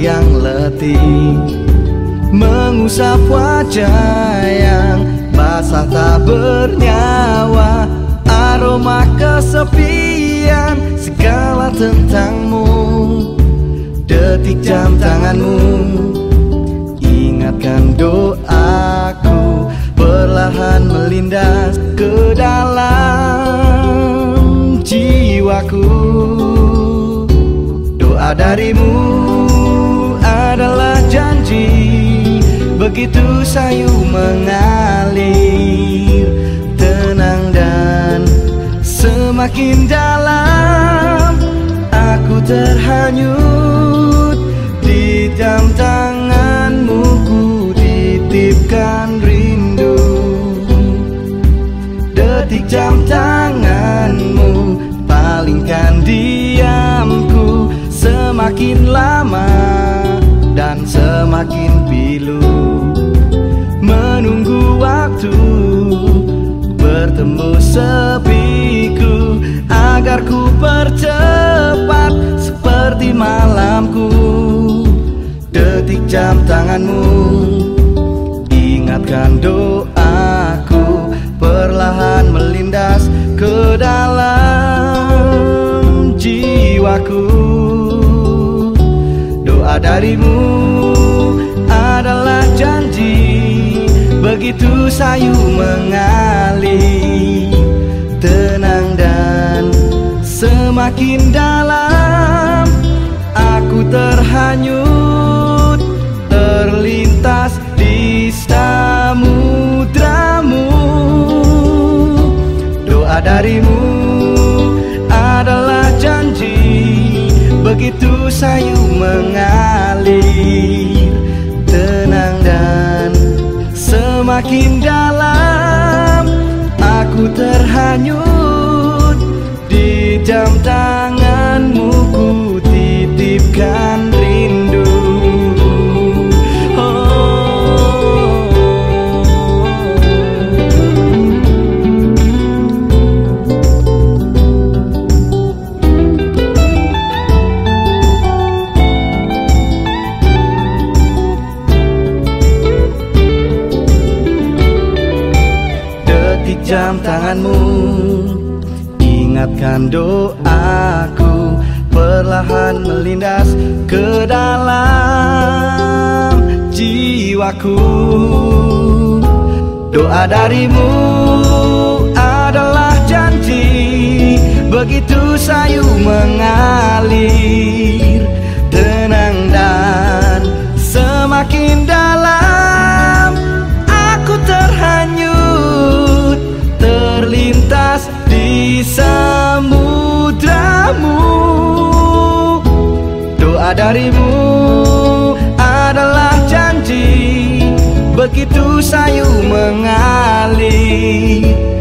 yang letih, mengusap wajah yang basah tak bernyawa. Aroma kesepian, segala tentangmu. Detik jam tanganmu ingatkan doaku, perlahan melindas ke dalam jiwaku. Doa darimu adalah janji, begitu sayu mengalir, tenang dan semakin dalam. Aku terhanyut di jam tanganmu, ku titipkan rindu. Detik jam tanganmu, palingkan diamku. Semakin lama dan semakin pilu, menunggu waktu bertemu sepiku, agar ku percepat seperti malamku. Detik jam tanganmu ingatkan doaku, perlahan melindas ke dalam jiwaku. Doa darimu adalah janji, begitu sayu mengalir, tenang dan semakin dalam. Aku terhanyut, terlintas di samudramu. Doa darimu adalah janji, begitu sayu mengalir, tenang dan semakin dalam. Aku terhanyut di jam tanganmu, ku titipkan rindu. Jam tanganmu ingatkan doaku, perlahan melindas ke dalam jiwaku. Doa darimu adalah janji, begitu sayu mengalir, tenang dan semakin dalam. Aku terhanyut, terlintas di samudramu. Doa darimu adalah janji, begitu sayu mengalir,